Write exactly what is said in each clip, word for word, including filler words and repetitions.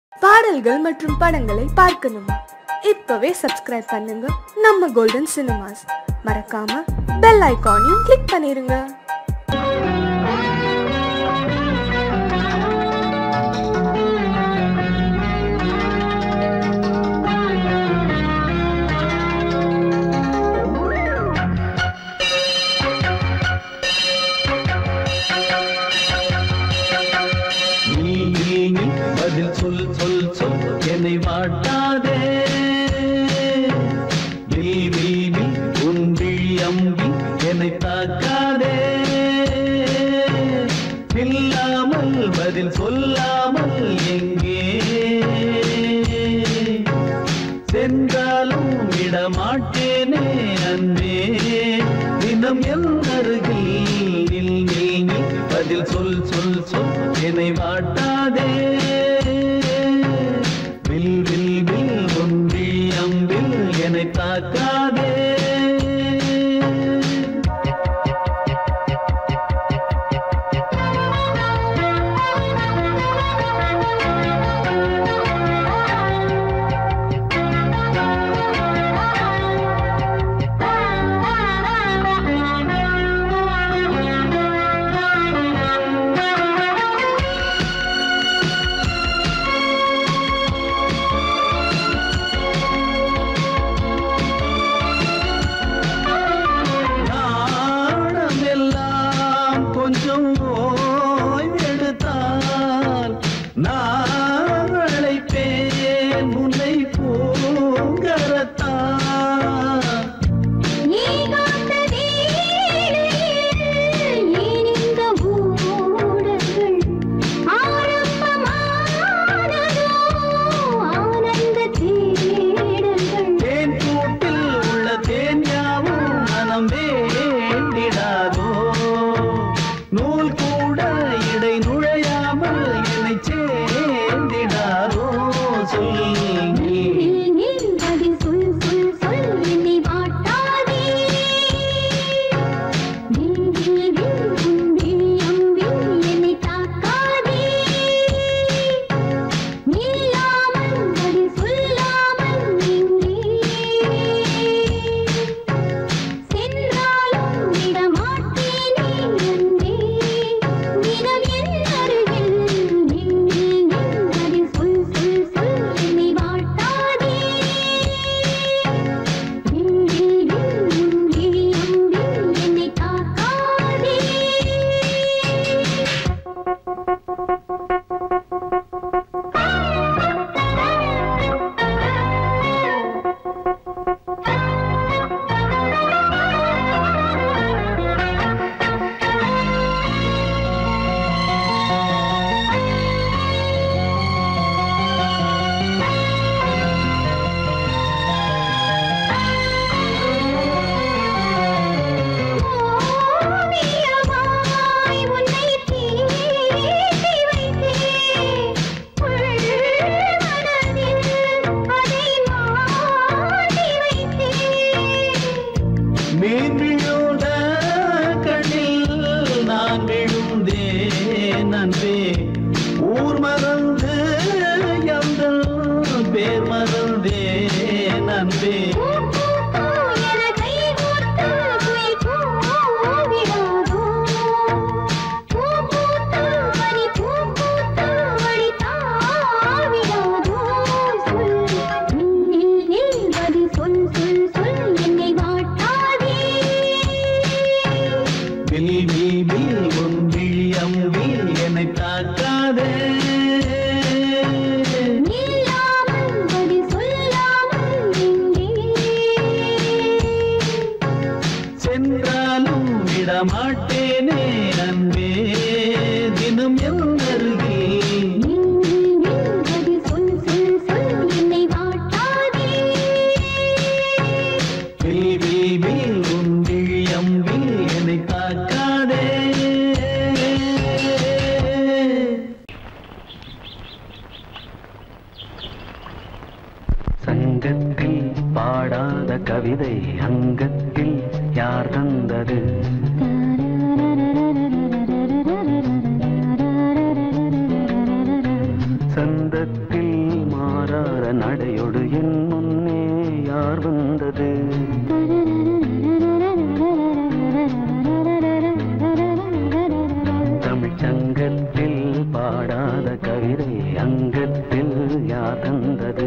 பாடல்கள் மற்றும் படங்களை பார்க்கணுமா? இப்பவே சப்ஸ்கிரைப் பண்ணுங்க நம்ம கோல்டன் சினிமாஸ். மறக்காம பெல் ஐகானையும் கிளிக் பண்ணிருங்க. சொல் சொல் சொல் என்னை வாட்டாதே உன் விழி அம்பி என்னை தாக்காதே இல்லாமல் பதில் சொல்லாமல் எங்கே சென்றாலும் விடமாட்டேனே அன்பே தினம் என் அருகில் பதில் சொல் சொல் சொல் என்னை வாட்டாதே என்னை தாக்காதே பாடாத கவிதை அங்கத்தில் யார் தந்தது? சந்தத்தில் தந்தது.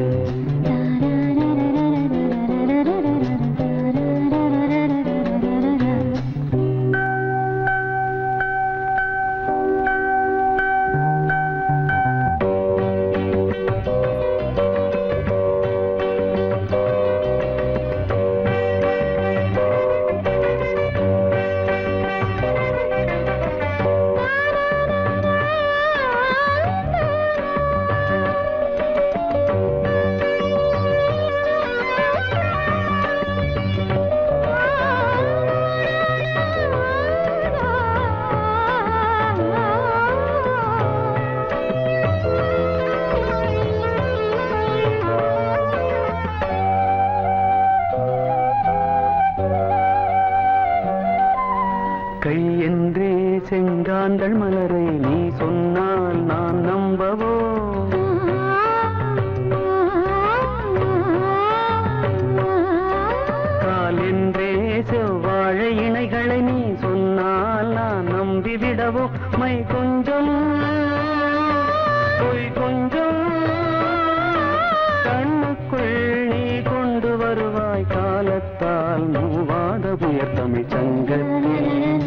செங்காந்தள் மலரை நீ சொன்னால் நான் நம்பவோ? கால் என்றே செவ்வாழை இணைகளை நீ சொன்னால் நான் நம்பிவிடவோ? மை கொஞ்சம் பொய் கொஞ்சம் கண்ணுக்குள் நீ கொண்டு வருவாய் காலத்தால் மூவாத புயர் தமிழ் சங்கத்தில்.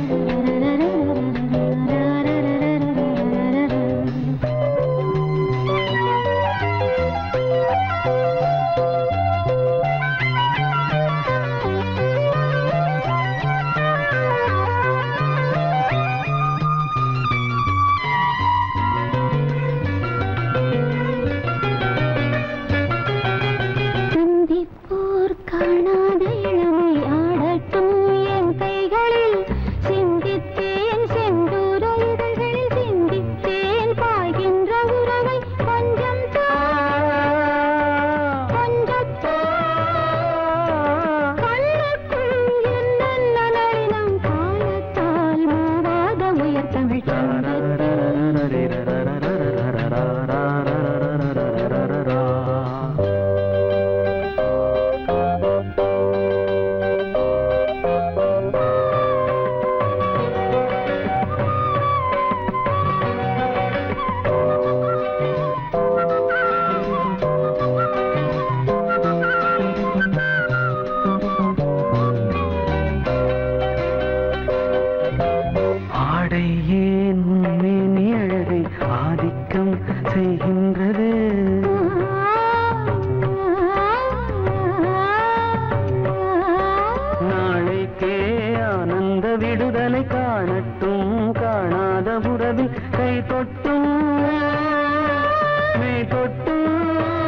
விடுதலை காணட்டும் காணாத உறவில் கை தொட்டும் மெய் தொட்டும்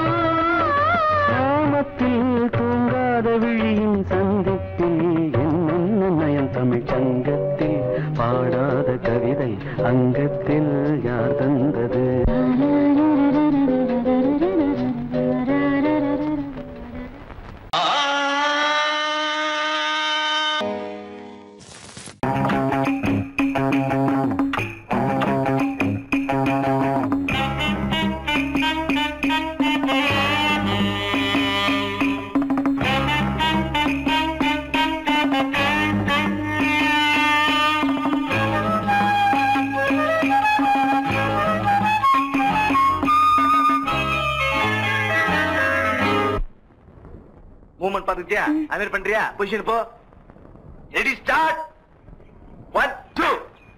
கிராமத்தில் தூங்காத விழியின் சந்திப்பில் என்ன நயம் தமிழ் சங்கத்தில் பாடாத கவிதை அங்கத்தில் யார் தந்தது? மூவ்மெண்ட் பாத்துக்கிட்டியா? அமீர் பண்றியா? பொசிஷன் போ. Ready start. One two.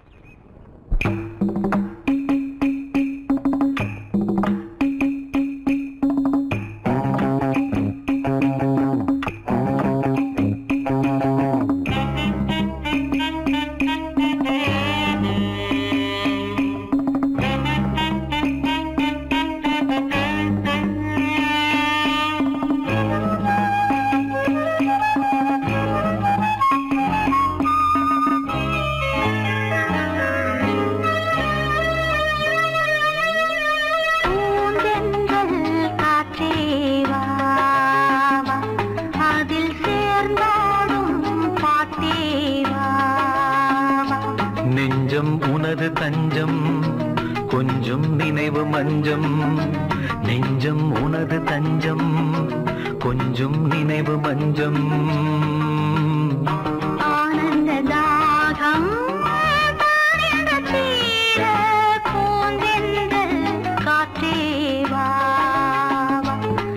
நெஞ்சம் உனது தஞ்சம் கொஞ்சம் நினைவு மஞ்சம். நெஞ்சம் உனது தஞ்சம் கொஞ்சம் நினைவு மஞ்சம். ஆனந்த தாகம் பூந்தென்றல் காற்றே வா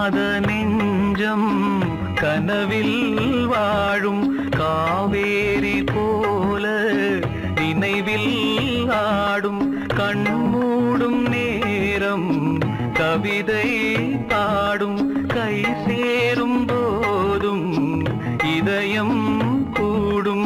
காணாத நெஞ்சம் கனவில் வாழும் காவேரி போல நினைவில் ஆடும் கண்மூடும் நேரம் கவிதை பாடும் கை சேரும் போதும் இதயம் கூடும்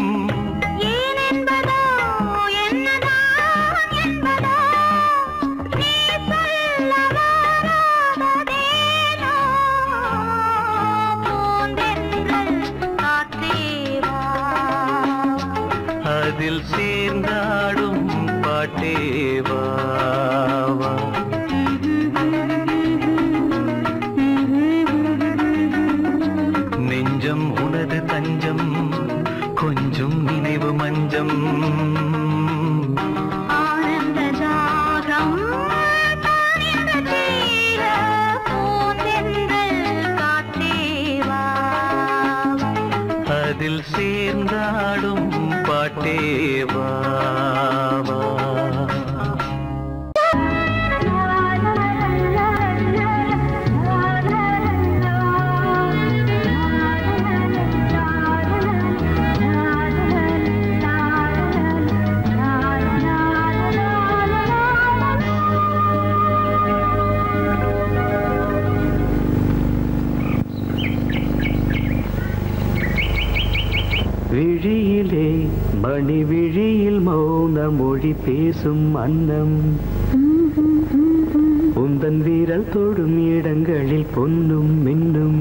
அதில் சேர்ந்தாடும் பாட்டேவா நெஞ்சம் உனது தஞ்சம் கொஞ்சம் நினைவு மஞ்சம் அதில் சேர்ந்தாடும் பாட்டேவா விழியிலே மணி விழியில் மௌன மொழி பேசும் அன்னம் உந்தன் வீரல் தொடும் இடங்களில் பொன்னும் மின்னும்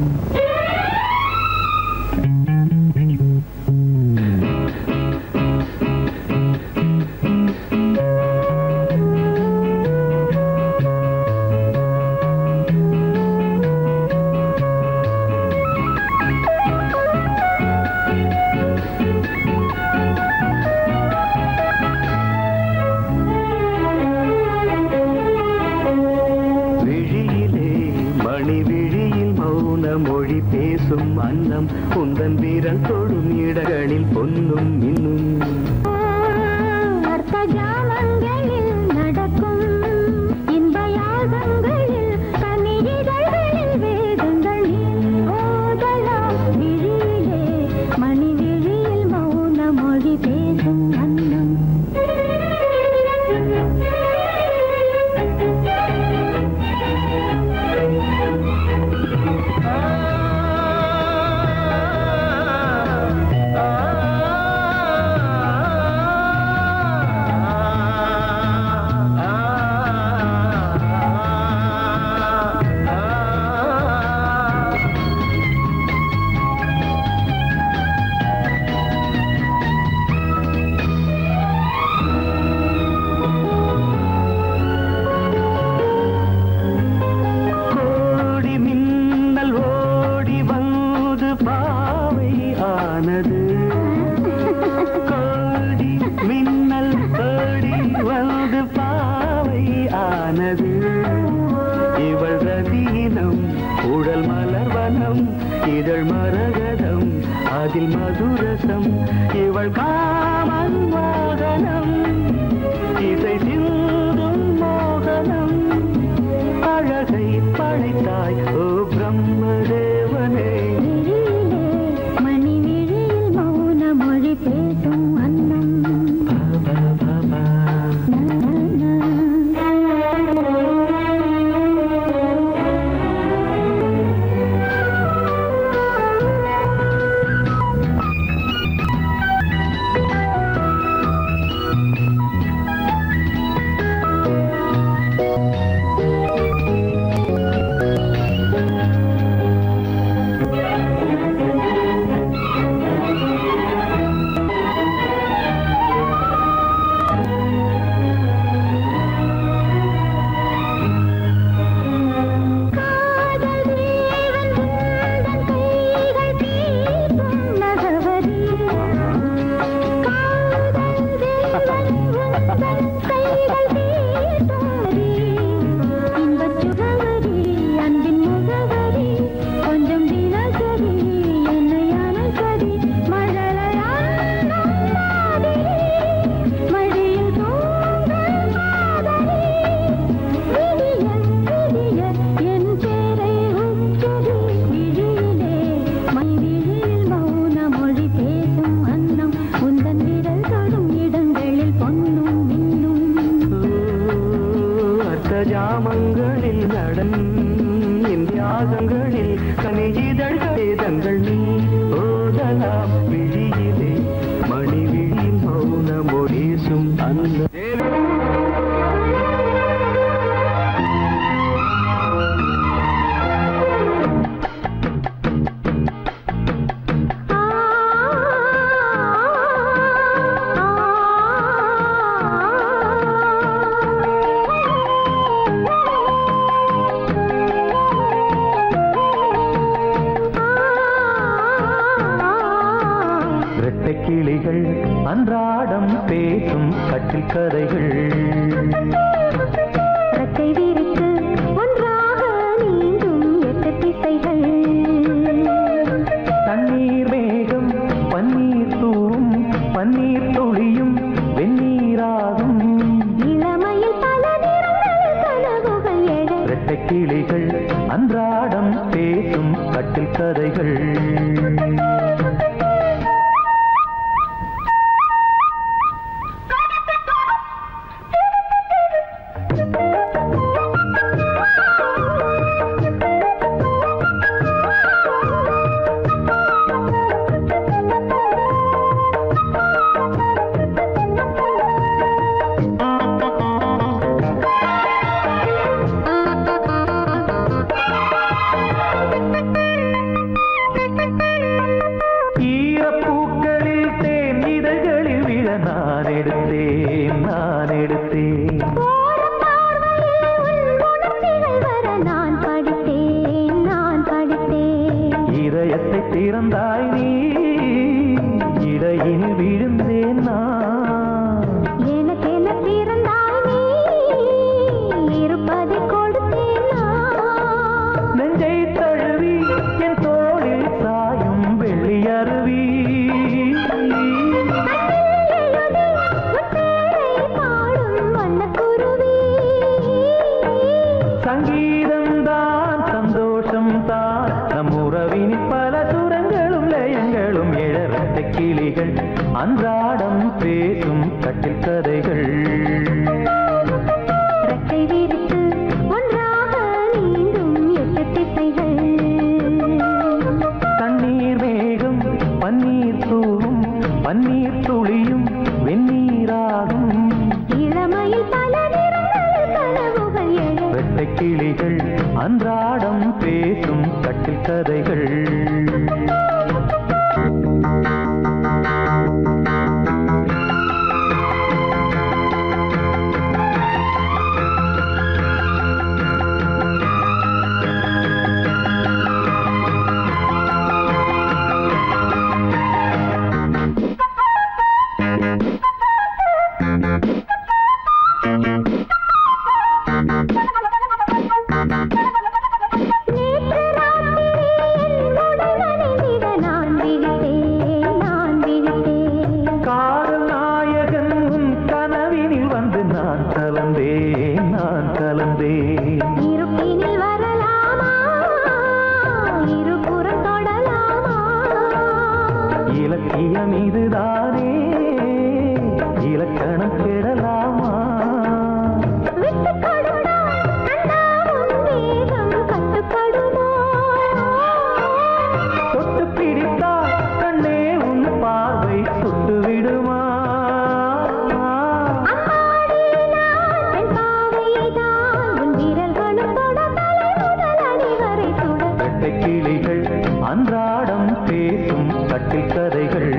மொழி பேசும் அன்னம் உந்தன் வீரல் தொடும் இடங்களில் பொன்னும் மின்னும் அர்த்த ஜாமங்களில் நடக்கும் இன்ப யாகங்களில் கனியிதழ்களில் வேதங்கள் ஓதலாம் விழியிலே மணி விழியில் மௌன மொழி பேசும் அன்னம் இவள் ரதீனம் உடல் மலர்வனம் இதழ் மரகதம் அதில் மதுரசம் இவள் காமன் வாகனம் இசை சிந்தும் மோகனம் அழகை படைத்தாய் ஓ பிரம்மதேவனே மணி விழியில் மௌன மொழி பேசும் அன்னம் ராகங்களில் கனி இதழ்களே தங்கள் நீ ஓதலாம் விழியிலே மணி விழியில் மௌன மொழிசும் அந்த கிளிகள் அன்றாடம் பேசும் கட்டில் கதைகள் ரெக்கை விரித்து ஒன்றாக நீந்தும் எட்டு திசைகள் தண்ணீர் மேகம் பன்னீர் தூவும் பன்னீர் துளியும் வெந்நீராகும் இளமையில் பல நிறங்கள் கனவுகள் எழ ரெட்டை கிளிகள் அன்றாடம் பேசும் கட்டில் கதைகள் திறந்தாய் நீ இடையில் விழுந்தேன் நான் எனக்கென பிறந்தாய் நீ இருப்பதை கொடுத்தேன் நான் நெஞ்சை தழுவி என் தோளில் சாயும் வெள்ளி அருவி சங்கீதம் தான் சந்தோஷம் தான் நம் உறவின் பல சுரங்களும் லயங்களும் எழறட்ட கிளிகள் அன்றாடம் பேசும் கட்டில் கதைகள் ரெக்கை விரித்து ஒன்றாக நீந்தும் எட்டு திசைகள் தண்ணீர் மேகம் பன்னீர் தூவும் பன்னீர் துளியும் வெந்நீராகும் இளமையில் பல நிறங்கள் கனவுகள் எழ ரெட்டை கிளிகள் அன்றாடம் பேசும் கட்டில் கதைகள் இலக்கியம் இதுதானே இலக்கணம் கெடலாமா தொட்டு பிடித்தால் கண்ணே உன் பார்வை சுட்டு விடுமா ரெட்டை கிளிகள் அன்றாடம் பேசும் கட்டில் கதைகள்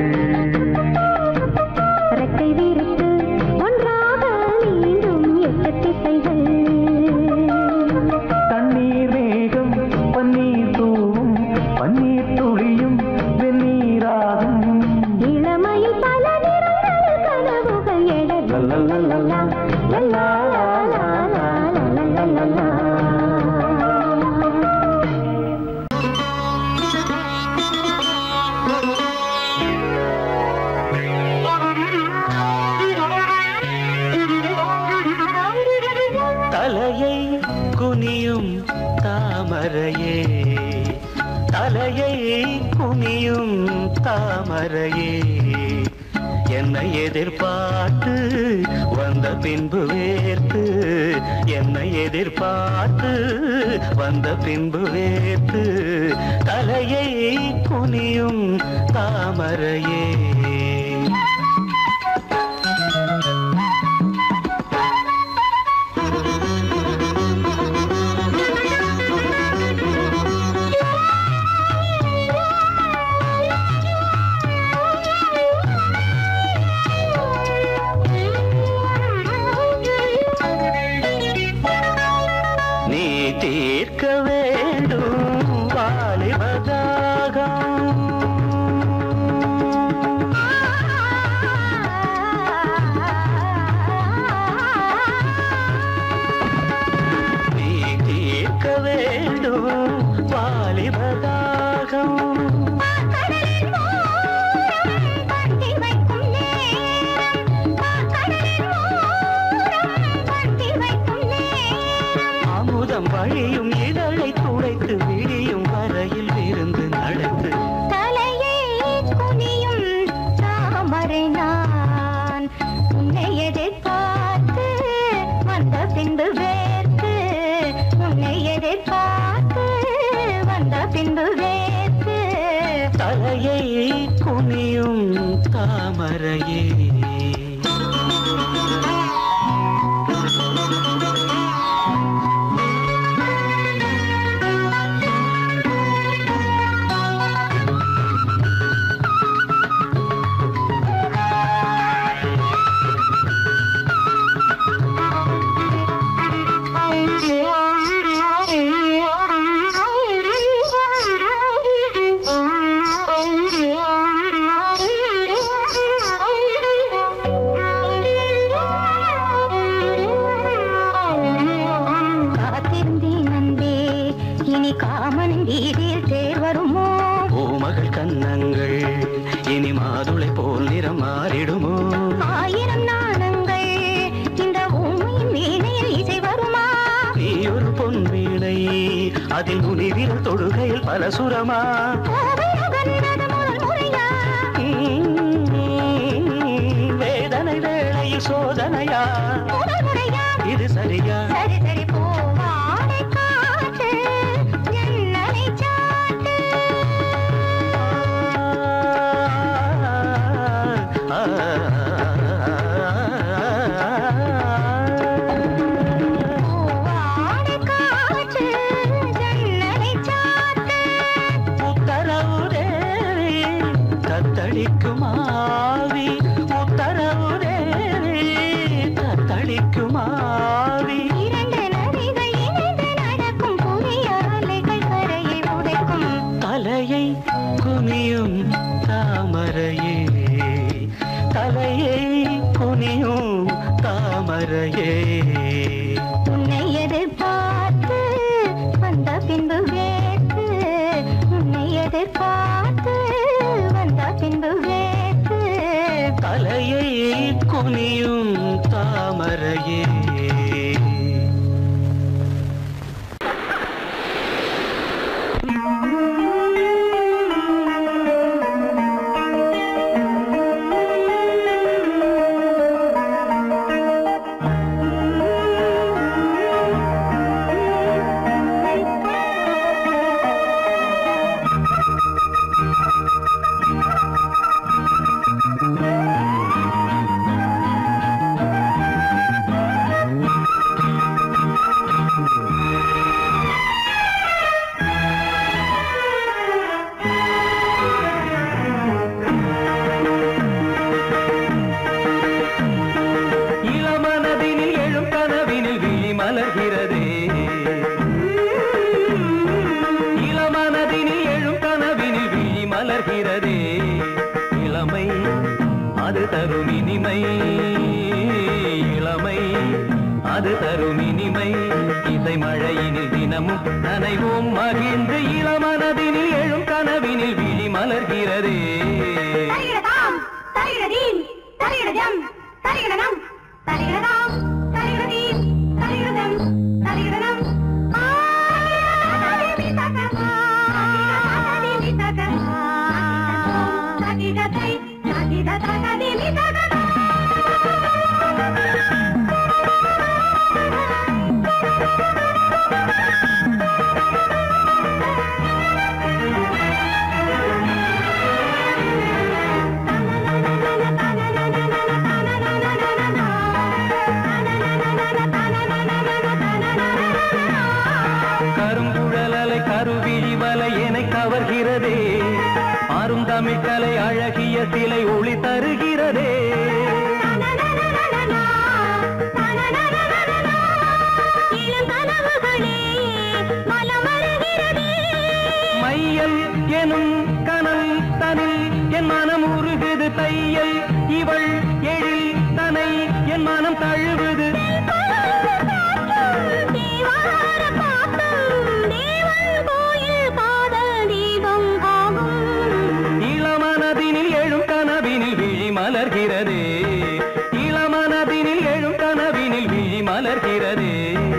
ரெக்கை விரித்து ஒன்றாக நீந்தும் எட்டு திசைகள் தண்ணீர் மேகம் பன்னீர் தூவும் பன்னீர் துளியும் வெந்நீராகும் இளமையில் பல நிறங்கள் கனவுகள் எழ லல்லல்லல்லா, லல்லல்லல்லா, லல்லல்லல்லா. தலையை குனியும் தாமரையே தலையை குனியும் தாமரையே என்னை எதிர்பார்த்து வந்த பின்பு வேர்த்து என்னை எதிர்பார்த்து வந்த பின்பு வேர்த்து தலையை குனியும் தாமரையே தீர்க்க வேண்டும் வாலிபதாகம் நீ தீர்க்க வேண்டும் வாலிபதாகம் வழியும் இதழை துடைத்து விடியும் வரையில் விருந்து நடத்து தலையை குனியும் தாமரை நான் உன்னை எதிர்பார்த்து வந்த பின்பு வேர்த்து உன்னை எதிர்பார்த்து வந்த பின்பு வேர்த்து தலையை குனியும் தாமரையே அதில் முனிவிரல் தொடுகையில் பல சுரமா வேதனை வேளையில் சோதனையா இது சரியா சரி சரி போவாடை காற்று என்னை சாட்டு தத்தளிக்குமாவி உத்தரவு தேவி தத்தளிக்குமாவி இரண்டு நதிகள் இணைந்து நடக்கும் புதிய அலைகள் கரையை உடைக்கும் தலையை குனியும் தாமரையே தலையை குனியும் தாமரையே உன்னை எதிர்பார்த்து வந்த பின்பு வேர்த்து உன்னை எதிர்பார்த்து வந்த பின்பு வேர்த்து தலையை குனியும் தாமரையே அது தரும் இனிமை இசை மழையினில் தினமும் நனைவோம் மகிழ்ந்து இளமனதினில் எழும் கனவினில் விழி மலர்கிறதே da da da da da da da கருவிழி வலை என்னை கவர்கிறதே ஆறும் தமிழ் கலை அழகிய சிலை ஒளி தருகிறதே மையல் எனும் கனல் தனில் என் மனம் உருகுது தையல் இவள் எழில் தனை என் மனம் தழுவுது இளமனதினில் எழும் கனவினில் விழி மலர்கிறதே இளமனதினில் எழும் கனவினில் விழி மலர்கிறதே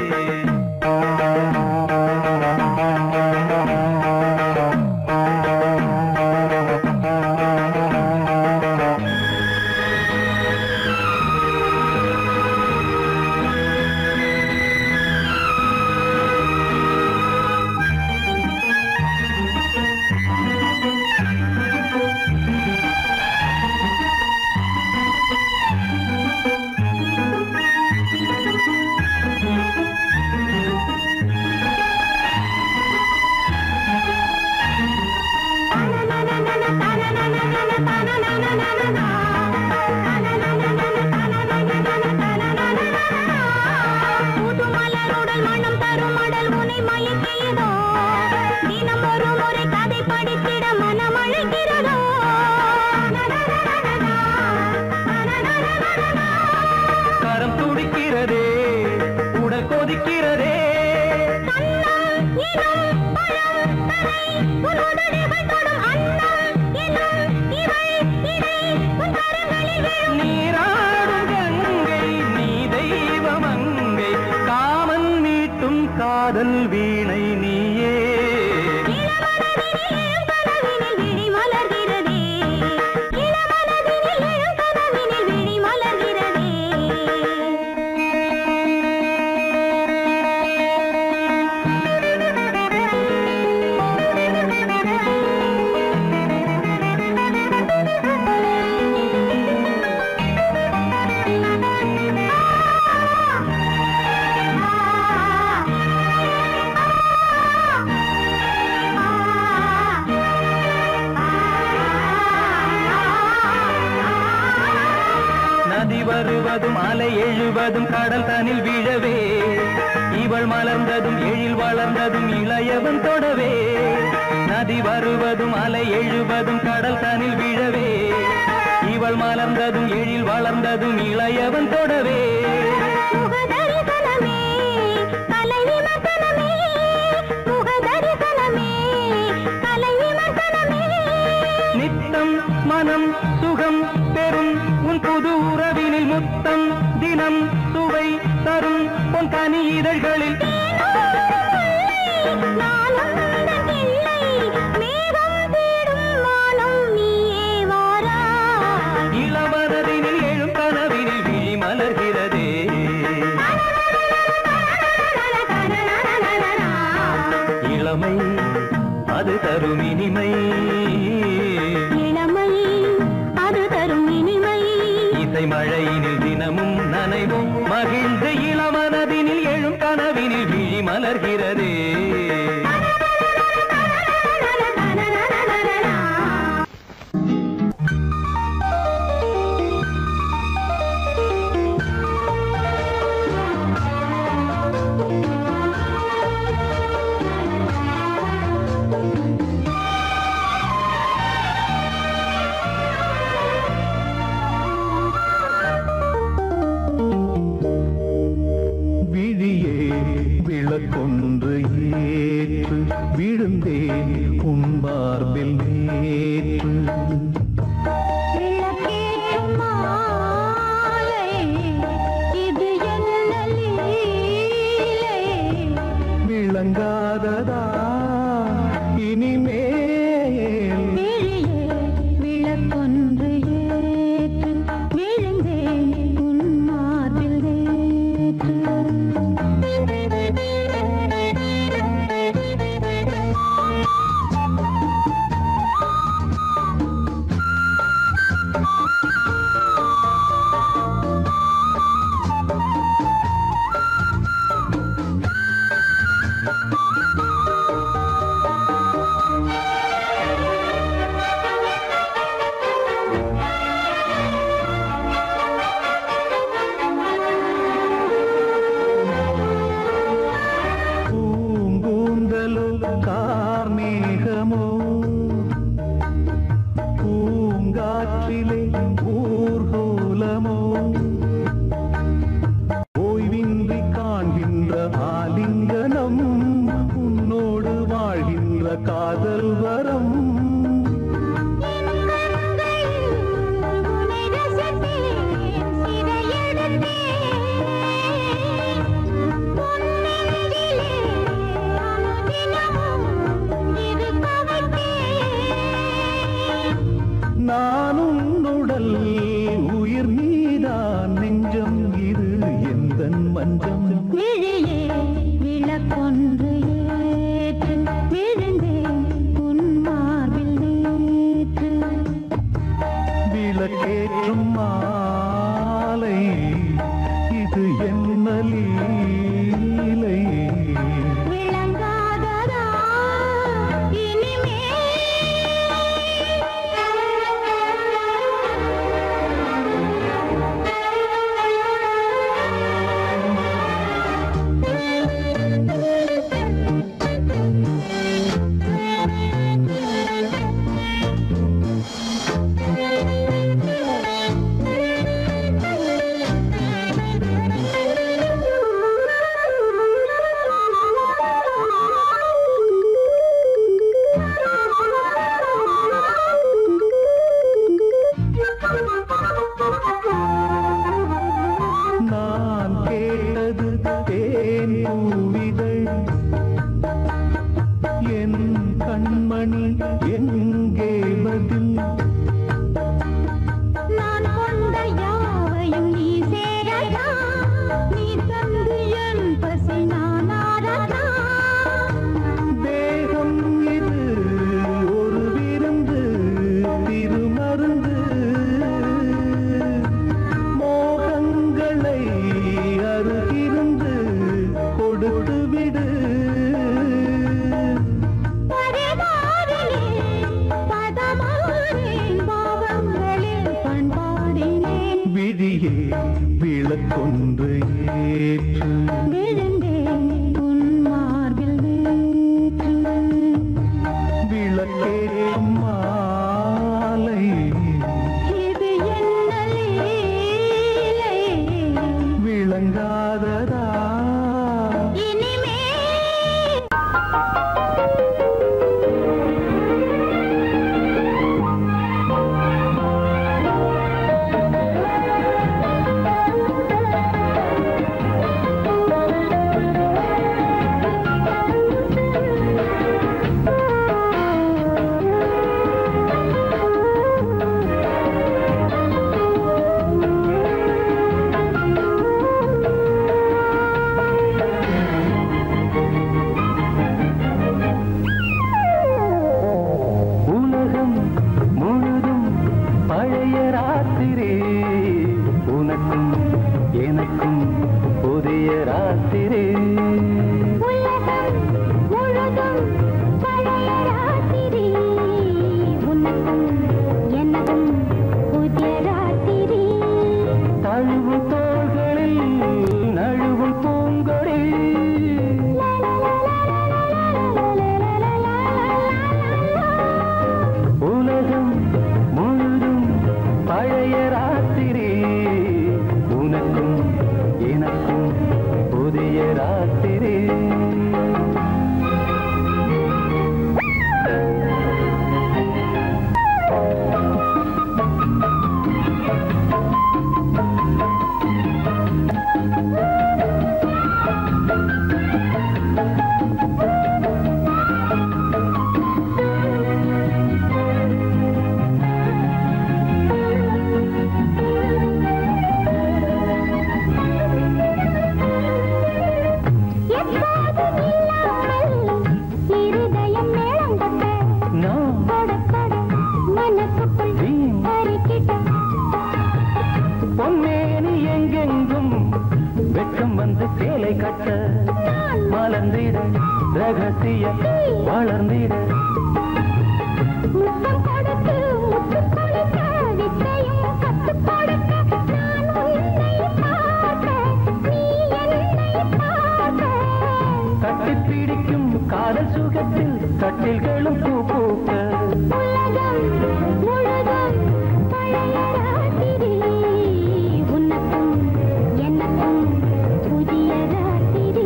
கரம் துடிக்கிறதே உடல் கொதிக்கிறதே நீராடும் கங்கை நீ தெய்வமங்கை காமன் மீட்டும் காதல் வீணை நீயே வருவதும் அலை எழுவதும் கடல் தனில் விழவே இவள் மலர்ந்ததும் எழில் வளர்ந்ததும் இளையவன் தொடவே நதி வருவதும் அலை எழுவதும் கடல் தனில் விழவே இவள் மலர்ந்ததும் எழில் வளர்ந்ததும் இளையவன் தொடவே நித்தம் மனம் சுகம் பெறும் உன் புது உறவினில் முத்தம் தினம் சுவை தரும் உன் கனி இதழ்களில் இளமனதினில் எழும் கனவினில் விழி மலர்கிறதே இளமை அது தரும் இனிமை இசை மழையினில் தினமும் நனைவும் மகிழ்ந்து இளமனதினில் எழும் கனவினில் விழி மலர்கிறதே விளக்கொன்று ஏற்று விழுந்தேன் உன் மார்பில் நேற்று விளங்காததா இனிமேல் விளக்கொன்று ஏற்று விழுந்தேன் உன் மார்பில் நேற்று கார்மேகமோ பூங்காற்றிலே ஊர்கோலமோ ஓய்வின்றி காண்கின்ற ஆலிங்கனம் உன்னோடு வாழ்கின்ற காதல் வரம் நான் உன்னுடல் உயிர் நீதான் நெஞ்சம் இது எந்தன் மஞ்சம் விழியே விளக்கொன்று ஏற்று விழுந்தேன் உன் மார்பில் நேற்று விளக்கேற்றும் மாலை இது என்ன லீலை விளங்காததா இனிமே நான் கேட்டது தேன் பூவிதழ் என் கண்மணி எங்கே பதில் நான் கொண்ட யாவையும் நீ சேரதா நீ தந்து என் பசி நான் ஆரதா தேகம் இது ஒரு விருந்து திருமருந்து மோகங்களை அருகிருந்து கொடுத்து விடு பரிமாறினேன் பதமானேன் பாவங்களில் பண்பாடினேன் விழியே விளக்கொன்று ஏற்று விழுந்தேன் உன் மார்பில் நேற்று விளக்கேற்றும் மாலை இது என்ன லீலை விளங்காததா இனிமே உலகம் முழுதும் பழைய ராத்திரி உனக்கும் எனக்கும் புதிய ராத்திரி உலகம் முழுதும் பழைய ராத்திரி உனக்கும் எனக்கும் புதிய ராத்திரி தழுவும் தோள்களில் நழுவும் பூங்கொடி உலகம் முழுதும் பழைய ராத்திரி உனக்கும் எனக்கும் புதிய ராத்திரி பொன்னேனி எங்கெங்கும் வெட்கம் வந்து சேலை கட்ட மலர்ந்திட ரகசிய வளர்ந்திட கட்டிப்பிடிக்கும் காதல் சுகத்தில் கட்டில்களும் பூ பூக்க உலகம் முழுதும் பழைய ராத்திரி உனக்கும் எனக்கும் புதிய ராத்திரி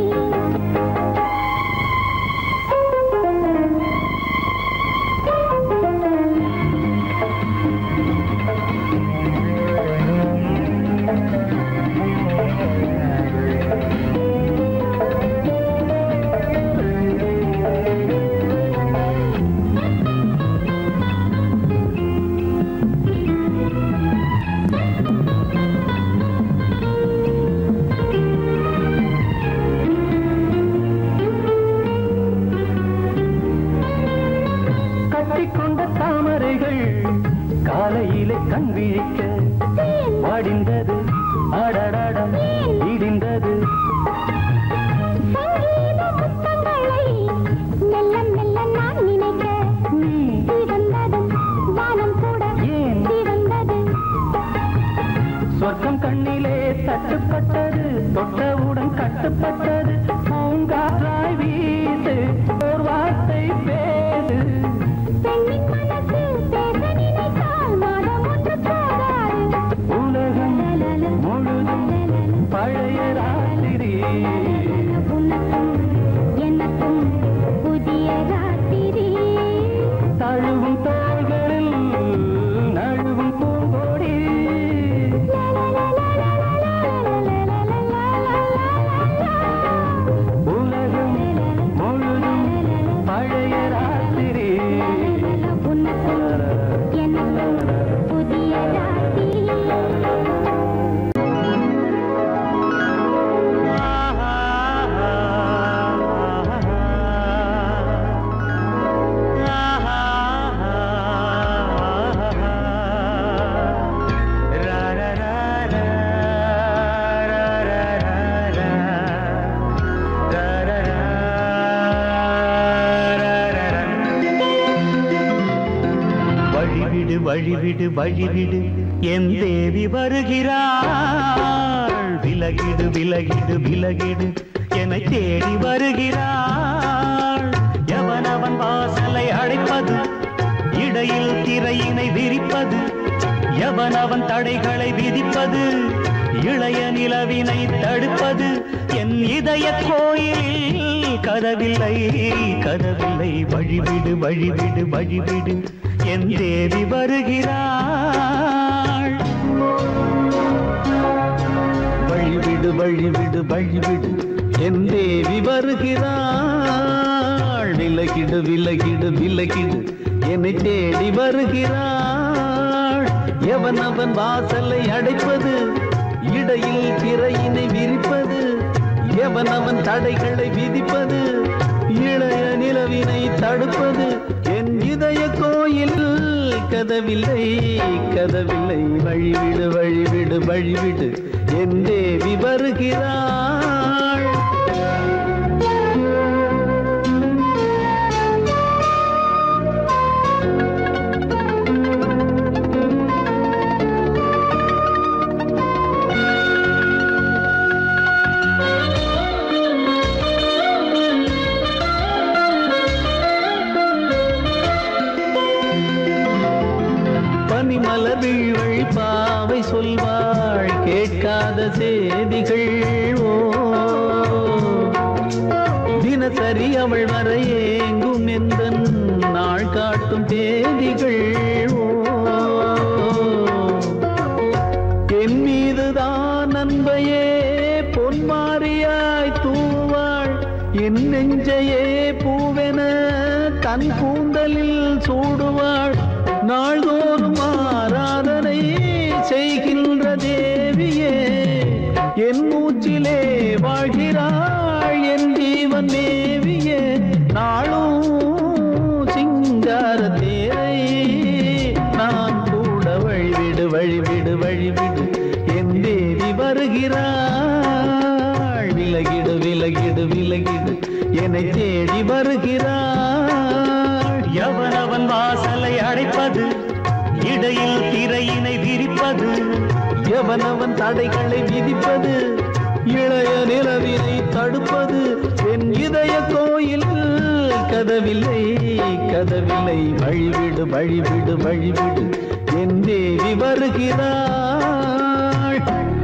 கட்டிக்கொண்ட தாமரைகள் காலையிலே கண் விழிக்க வாடிந்தது ஆடடாடம் இடிந்தது சங்கீத முத்தங்களை மெல்ல மெல்ல நான் நினைக்க சிவந்ததும் வானம் கூட ஏன் சிவந்தது சொர்க்கம் கண்ணிலே தட்டுப்பட்டது தொட்டவுடன் கட்டுப்பட்டது பூங்காற்றாய் வீசு ஒரு வார்த்தை பேசு பெண்ணின் மனசு பேச நினைத்தால் மாதம் ஒன்று போதாது உலகம் முழுதும் பழைய ராத்திரி உனக்கும் எனக்கும் புதிய ராத்திரி தழுவும் தோள்களில் நழுவும் பூங்கோடி உலகம் முழுதும் பழைய ராத்திரி உனக்கும் எனக்கும் புதிய ராத்திரி வழிவிடு வழிவிடு வழிவிடு என் தேவி வருகிறாள் விலகிடு விலகிடு விலகிடு என்னை தேடி வருகிறாள் எவனவன் வாசலை அடைப்பது இடையில் திரையினை விரிப்பது எவனவன் தடைகளை விதிப்பது இளைய நிலவினை தடுப்பது என் இதய கோயிலில் கதவில்லை கதவில்லை வழிவிடு வழிவிடு வழிவிடு என் தேவி வருகிறாள் வழிவிடு வழிவிடு வழிவிடு என் தேவி வருகிறாள் விலகிடு விலகிடு விலகிடு என்னை தேடி வருகிறாள் எவன் அவன் வாசலை அடைப்பது இடையில் திரையினை விரிப்பது எவன் அவன் தடைகளை விதிப்பது இளைய நிலவினை தடுப்பது என் இதய கோயில் கதவில்லை கதவில்லை வழிவிடு வழிவிடு வழிவிடு என் தேவி வருகிறாள் பனிமலர் வீழ்வழி பாவை சொல்வாள் கேட்காத செய்திகள் ஓ தினசரி அவள் வர ஏங்கும் எந்த நாள் காட்டும் தேதிகள் ஓ என் மீதுதான் அன்பையே பொன்மாரியாய் தூவாள் என் நெஞ்சையே பூவென தன் கூந்தலில் சூடுவாள் நாள்தோறும் ஆராதனை செய்கின்ற தேவியே என் மூச்சிலே வாழ்கிறாள் என் ஜீவன் தேவியே நாளும் சிங்கார தேரை நான் கூட வழிவிடு வழிவிடு வழிவிடு என் தேவி வருகிறாள் விலகிடு விலகிடு விலகிடு என்னை தேடி வருகிறாள் எவனவன் வாசலை அடைப்பது இடையில் திரையினை விரிப்பது எவனவன் தடைகளை விதிப்பது இளைய நிலவினை தடுப்பது என் இதய கோயில் கதவில்லை கதவில்லை வழிவிடு வழிவிடு வழிவிடு என் தேவி வருகிறாள்.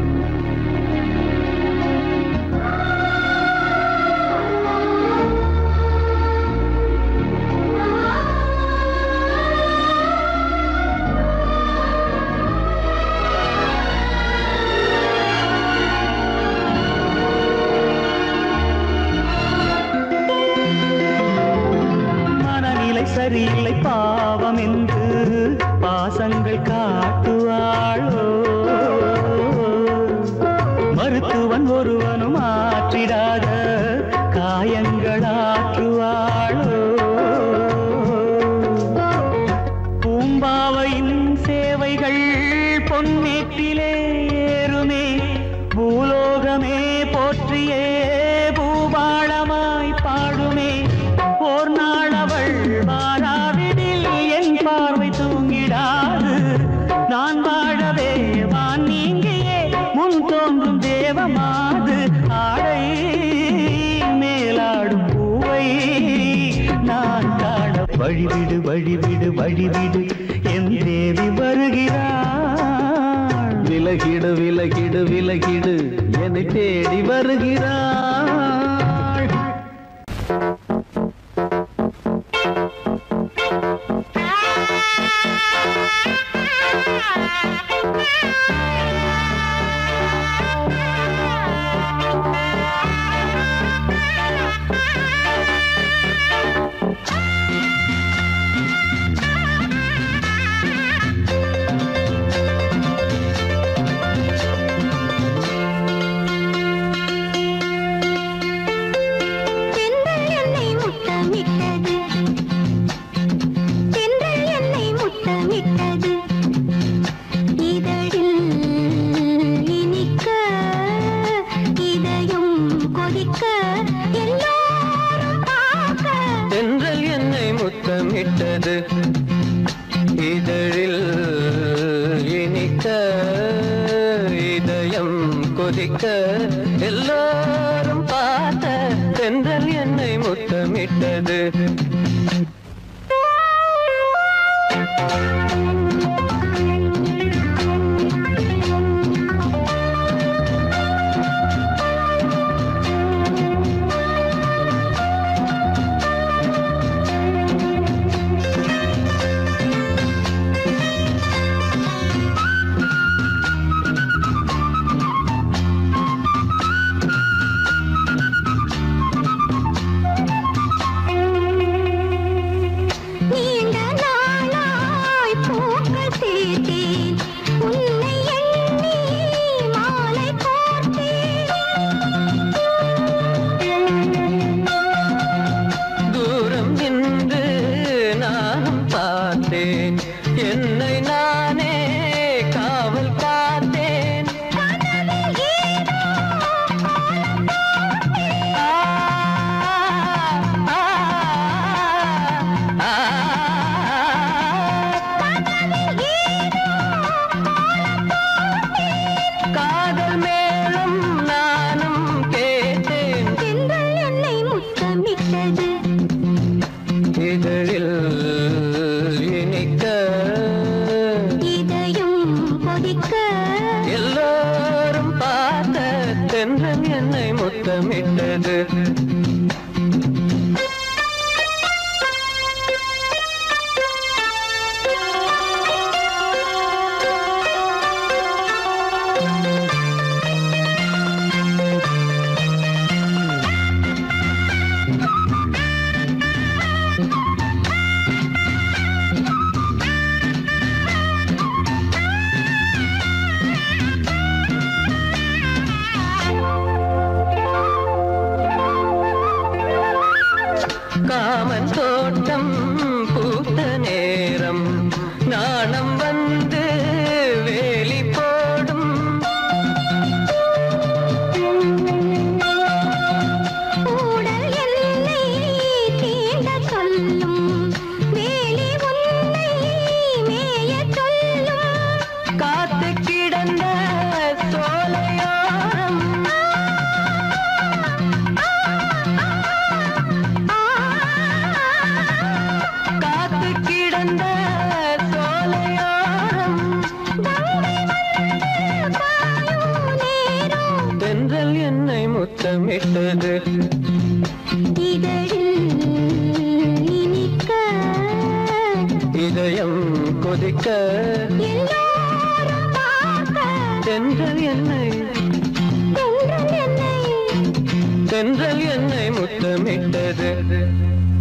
சரியில்லை பாவம் என்று பாசங்கள் காட்டுவாளோ மருத்துவன் ஒருவனும் ஆற்றிடாத காயங்களாற்றுவாளோ பூம்பாவையின் சேவைகள் பொன்னேற்றிலே ஏறுமே பூலோகமே போற்றியே பூபாளமாய் பாடுமே ஓர் நாள் அவள் வாராவிடில் என் பார்வை தூங்கிடாது நான் வாழவே வான் நீங்கியே முன் தோன்றும் தேவமாது ஆடை மேலாடும் பூவை நான் காண வழிவிடு வழிவிடு வழிவிடு என் தேவி வருகிறாள். விலகிடு விலகிடு விலகிடு என்னை தேடி வருகிறாள். இதழில் இனிக்க இதயம் கொதிக்க எல்லாரும் பார்த்த தென்றல் என்னை முத்தமிட்டது. என்னை நானே காவல் காத்தேன். காதல் மேலும் நானும் கேட்டேன். என்னை முத்தமிட்டது இதழில் இனிக்க இதயம் கொதிக்க எல்லாரும் பார்த்த தென்றல் என்னை முத்தமிட்டது. அந்த சோலையோரம் தென்றல் என்னை முத்தமிட்டது இதயம் கொதிக்க தென்றல் என்னை தென்றல் என்னை முத்தமிட்டது